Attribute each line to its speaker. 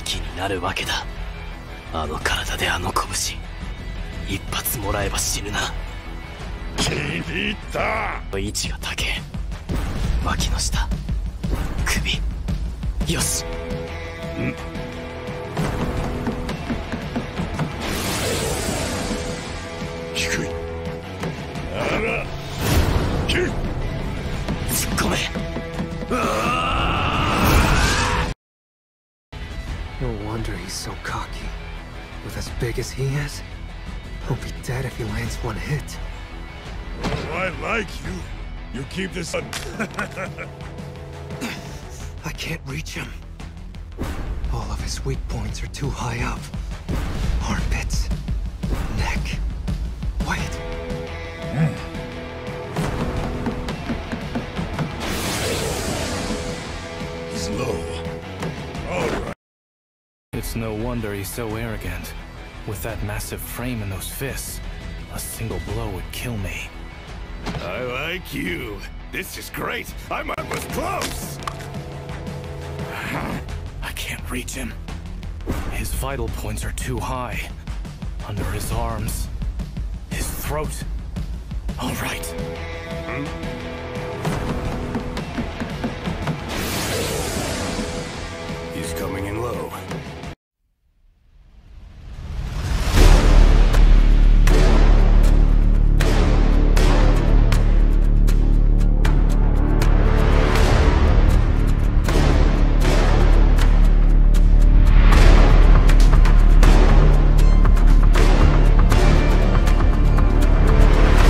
Speaker 1: 気になるわけだ。あの体であの拳、一発もらえば死ぬな。
Speaker 2: 気に入った。
Speaker 1: 位置が高え。脇の下、首、よし。
Speaker 2: 低い。なら切る。
Speaker 1: 突っ込め。
Speaker 3: No wonder he's so cocky. With as big as he is, he'll be dead if he lands one hit.
Speaker 2: Oh, I like you. You keep this on.
Speaker 3: I can't reach him. All of his weak points are too high up. Armpits, neck. Wait.
Speaker 2: He's low. All right.
Speaker 4: It's no wonder he's so arrogant. With that massive frame and those fists, a single blow would kill me.
Speaker 2: I like you. This is great. I'm almost close.
Speaker 4: I can't reach him. His vital points are too high. Under his arms, his throat. All right.